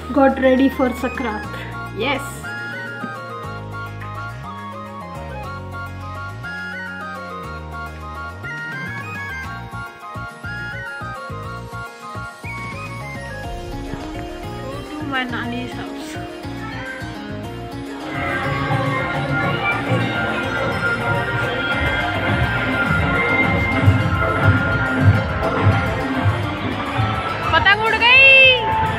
got ready for Sakrat. Yes. Go to my nanny's house. पतंग उड़ गई।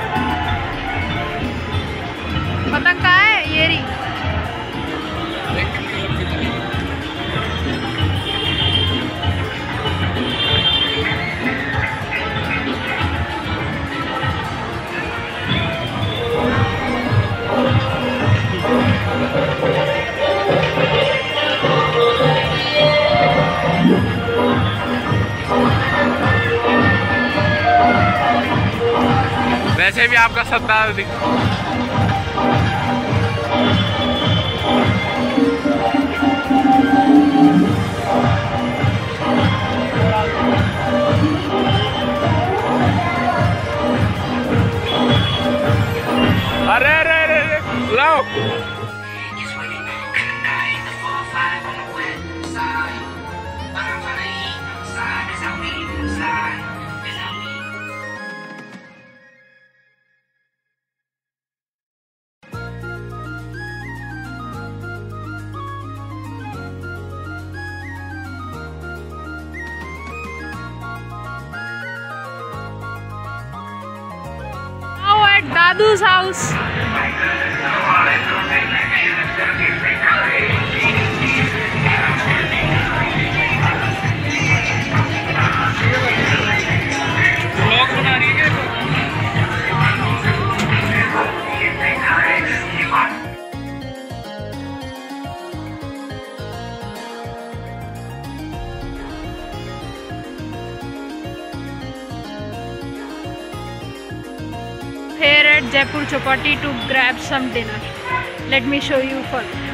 पतंग कहाँ है? ये रही। वैसे भी आपका सत्ता दिख अरे अरे अरे लाओ At Dadu's house. Here at Jaipur Chowpatty to grab some dinner. Let me show you first.